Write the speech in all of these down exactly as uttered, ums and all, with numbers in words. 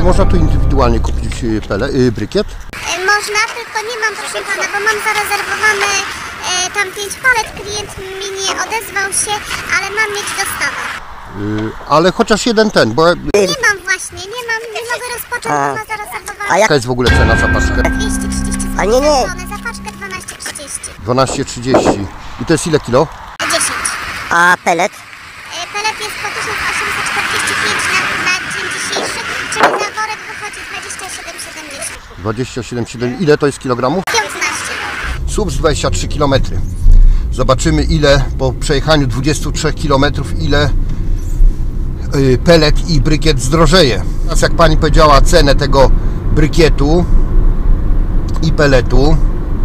czy można tu indywidualnie kupić pele, yy, brykiet? Można, tylko nie mam, proszę pana, bo mam zarezerwowane e, tam pięć palet. Klient mi nie odezwał się, ale mam mieć dostawę. Yy, ale chociaż jeden ten, bo... Nie mam właśnie, nie mam, nie mogę rozpocząć, bo ma zarezerwowane. Jaka jest w ogóle cena za paczkę? dwieście trzydzieści złotych. A nie, nie. Za paczkę dwanaście trzydzieści. dwanaście trzydzieści. I to jest ile kilo? dziesięć. A pelet? E, pelet jest po tysiąc osiemset czterdzieści pięć na, na dzień dzisiejszy, czyli za worek wychodzi dwadzieścia siedem siedemdziesiąt. dwadzieścia siedem siedem. Ile to jest kilogramów? piętnaście. Słupsk dwadzieścia trzy kilometry. Zobaczymy, ile po przejechaniu dwudziestu trzech kilometrów, ile yy, pelet i brykiet zdrożeje. Teraz jak pani powiedziała cenę tego brykietu i peletu,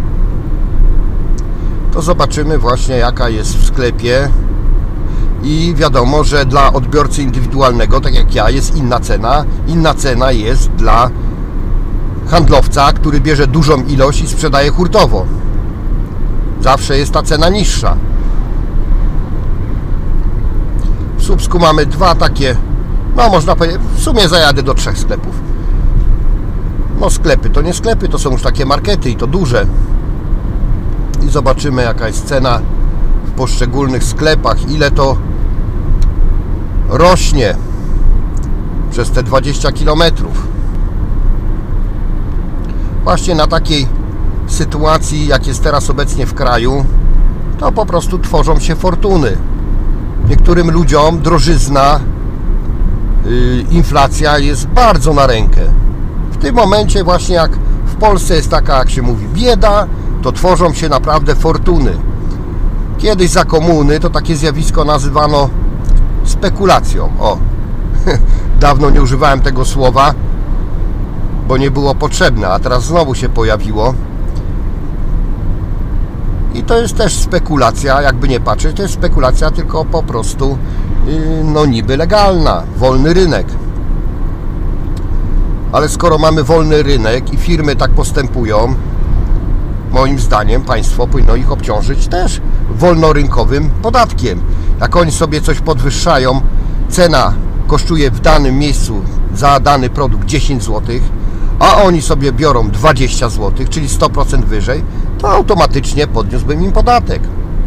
to zobaczymy właśnie, jaka jest w sklepie. I wiadomo, że dla odbiorcy indywidualnego, tak jak ja, jest inna cena. Inna cena jest dla handlowca, który bierze dużą ilość i sprzedaje hurtowo. Zawsze jest ta cena niższa. W Słupsku mamy dwa takie, no można powiedzieć, w sumie zajadę do trzech sklepów. No sklepy to nie sklepy, to są już takie markety i to duże. I zobaczymy, jaka jest cena w poszczególnych sklepach, ile to rośnie przez te dwadzieścia kilometrów. Właśnie na takiej sytuacji, jak jest teraz obecnie w kraju, to po prostu tworzą się fortuny. Niektórym ludziom drożyzna, yy, inflacja jest bardzo na rękę. W tym momencie właśnie jak w Polsce jest taka, jak się mówi, bieda, to tworzą się naprawdę fortuny. Kiedyś za komuny to takie zjawisko nazywano spekulacją. O, dawno nie używałem tego słowa, bo nie było potrzebne, a teraz znowu się pojawiło. I to jest też spekulacja, jakby nie patrzeć, to jest spekulacja, tylko po prostu yy, no niby legalna, wolny rynek. Ale skoro mamy wolny rynek i firmy tak postępują, moim zdaniem państwo powinno ich obciążyć też wolnorynkowym podatkiem. Jak oni sobie coś podwyższają, cena kosztuje w danym miejscu za dany produkt dziesięć złotych, a oni sobie biorą dwadzieścia złotych, czyli sto procent wyżej, to automatycznie podniósłbym im podatek.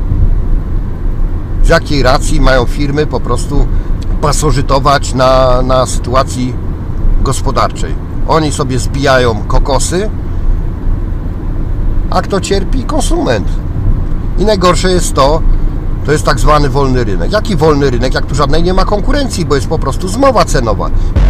Z jakiej racji mają firmy po prostu pasożytować na, na sytuacji gospodarczej? Oni sobie zbijają kokosy, a kto cierpi? Konsument. I najgorsze jest to, to jest tak zwany wolny rynek. Jaki wolny rynek, jak tu żadnej nie ma konkurencji, bo jest po prostu zmowa cenowa.